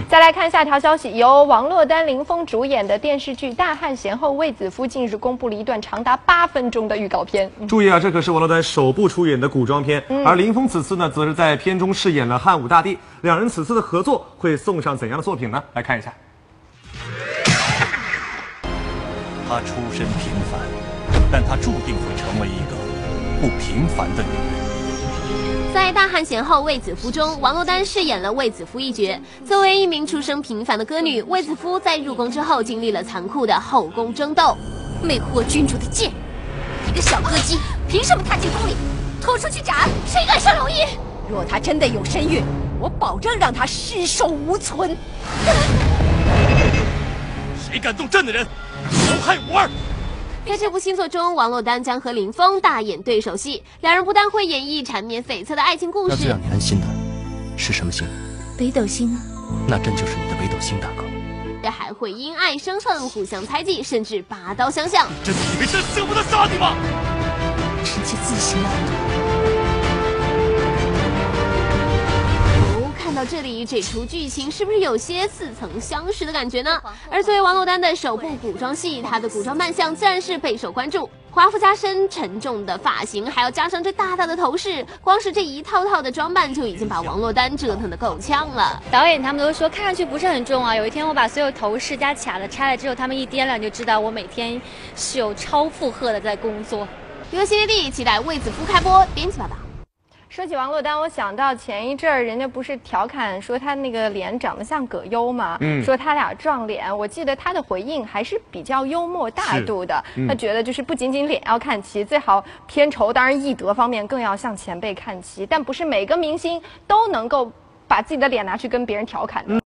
再来看下条消息，由王珞丹、林峰主演的电视剧《大汉贤后卫子夫》近日公布了一段长达8分钟的预告片。 注意啊，这可是王珞丹首部出演的古装片，而林峰此次呢，则是在片中饰演了汉武大帝。两人此次的合作会送上怎样的作品呢？来看一下。 她出身平凡，但她注定会成为一个不平凡的女人。 在《大汉贤后卫子夫》中，王珞丹饰演了卫子夫一角。作为一名出身平凡的歌女，卫子夫在入宫之后经历了残酷的后宫争斗。 魅惑君主的贱人，一个小歌姬，凭什么踏进宫里？拖出去斩！谁敢上龙椅？若她真的有身孕，我保证让她尸首无存。 谁敢动朕的人，谋害武二！ 在这部新作中，王珞丹将和林峰大演对手戏，两人不但会演绎缠绵悱恻的爱情故事， 那最让你安心的是什么星？ 北斗星啊， 那朕就是你的北斗星大哥。 还会因爱生恨，互相猜忌，甚至拔刀相向。 真的以为朕舍不得杀你吗？ 臣妾自行了断。 看到这里，这出剧情是不是有些似曾相识的感觉呢？而作为王珞丹的首部古装戏，她的古装扮相自然是备受关注。华服加身，沉重的发型，还要加上这大大的头饰，光是这一套套的装扮就已经把王珞丹折腾得够呛了。 导演他们都说看上去不是很重啊。有一天我把所有头饰加卡的拆了之后，他们一掂量就知道我每天是有超负荷的在工作。 娱乐新天地期待卫子夫开播，编辑报道。 说起王珞丹，我想到前一阵儿人家不是调侃说她那个脸长得像葛优吗？说他俩撞脸。我记得她的回应还是比较幽默大度的，她觉得就是不仅仅脸要看齐，最好片酬当然艺德方面更要向前辈看齐，但不是每个明星都能够把自己的脸拿去跟别人调侃的。